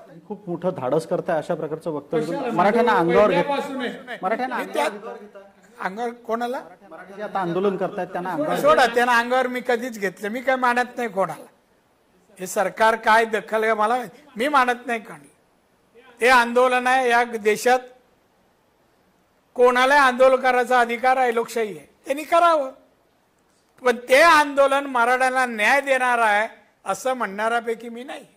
खूप मोठं धाडस करताय अशा प्रकारचं वक्तव्य मराठ्यांना अंगावर घेत मराठ्यांना अंगावर कोणाला मराठी जे आता आंदोलन करतायत त्यांना अंगावर सोडा, त्यांना अंगावर मी कधीच घेतलं. मी काय मानत नाही कोणाला. हे सरकार काय दखल आहे मला मी मानत नाही. कोणी ते आंदोलन आहे या देशात, कोणाला आंदोलन करायचा अधिकार आहे, लोकशाही आहे, त्यांनी करावं. पण ते आंदोलन मराठ्यांना न्याय देणार आहे असं म्हणणाऱ्यापैकी मी नाही.